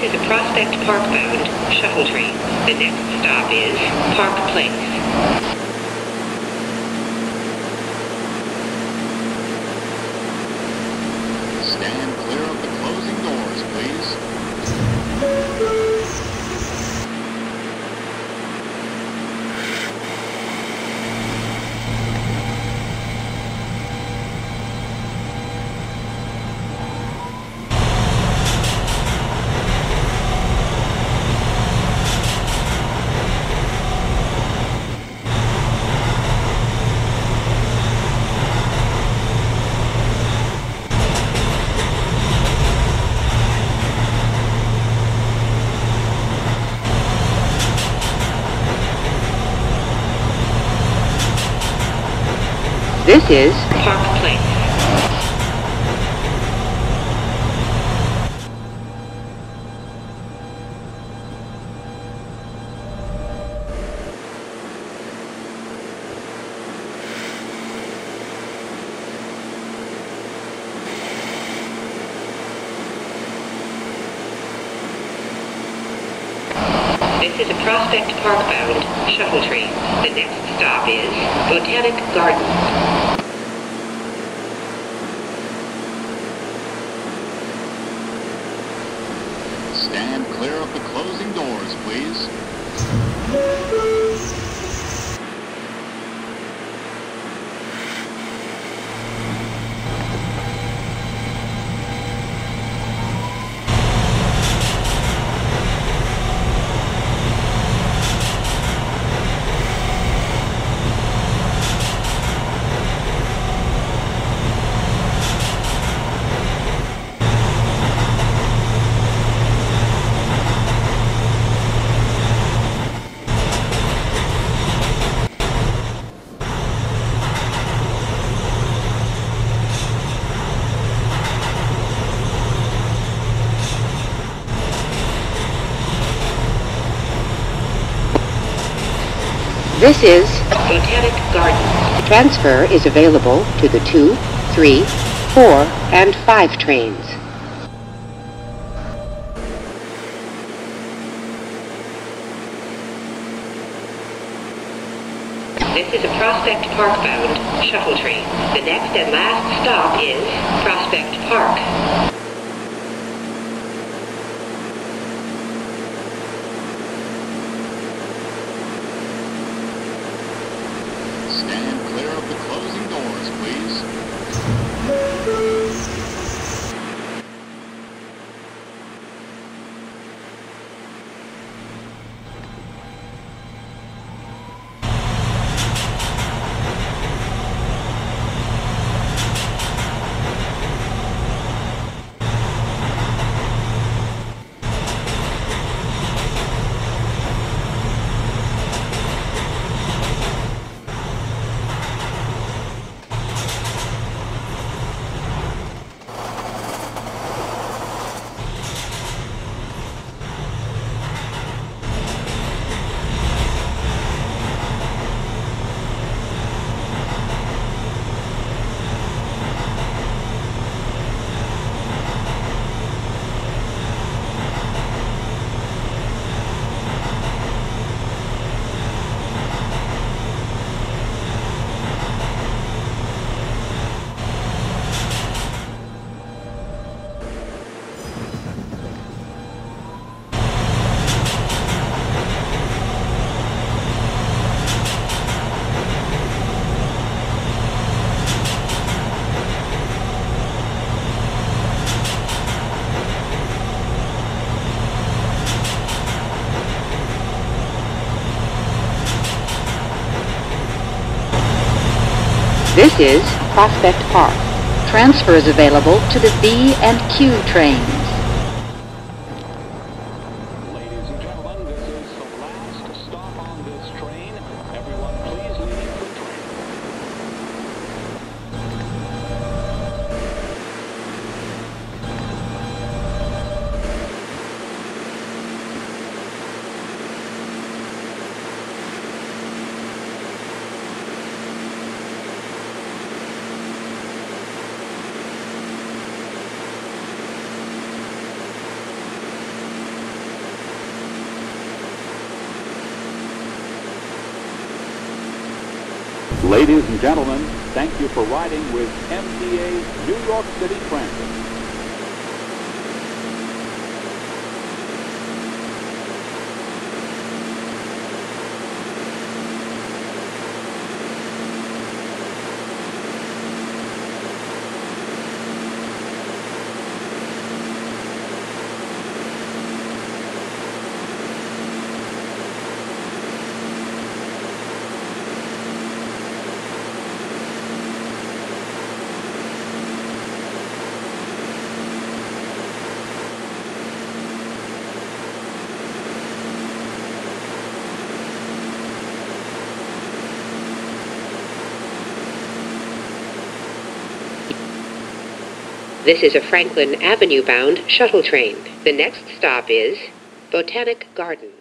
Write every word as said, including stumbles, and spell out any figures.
is a Prospect Park-bound shuttle train. The next stop is Park Place. Stand clear of the closing doors, please. This is Park Place. This is a Prospect Park-bound shuttle train. The next stop is Botanic Gardens. Stand clear of the closing doors, please. This is Botanic Gardens. Transfer is available to the two, three, four, and five trains. This is a Prospect Park-bound shuttle train. The next and last stop is Prospect Park. Stand clear of the closing doors, please. This is Prospect Park. Transfer is available to the B and Q trains. Ladies and gentlemen, this is the last stop on this train. Everyone, please leave the train. Ladies and gentlemen, thank you for riding with M T A's New York City Transit. This is a Franklin Avenue-bound shuttle train. The next stop is Botanic Gardens.